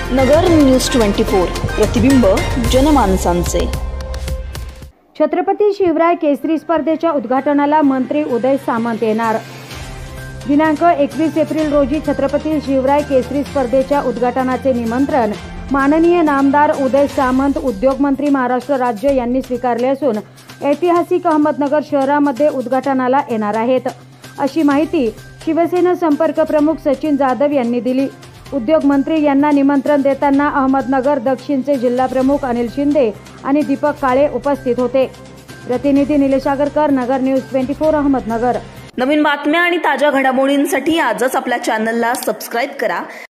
नगर news 24 प्रतिबिंब जनमानसांचे। छत्रपती शिवराय केसरी स्पर्धेच्या उद्घाटनाला मंत्री उदय सामंत येणार। दिनांक 21 एप्रिल रोजी छत्रपती शिवराय केसरी स्पर्धेच्या उद्घाटनाचे निमंत्रण माननीय नामदार उदय सामंत उद्योग मंत्री महाराष्ट्र राज्य यांनी स्वीकारले असून ऐतिहासिक अहमदनगर शहरामध्ये उद्घाटनाला येणार आहेत, अशी माहिती शिवसेना संपर्क प्रमुख सचिन जाधव यांनी दिली। उद्योग मंत्री यांना निमंत्रण देताना अहमदनगर दक्षिणचे जिल्हा प्रमुख अनिल शिंदे आणि दीपक काळे उपस्थित होते। प्रतिनिधी निलेश आगरकर, नगर न्यूज 24 अहमदनगर। नवीन बातम्या आणि ताज्या घडामोडींसाठी आजच आपल्या चॅनलला सबस्क्राइब करा।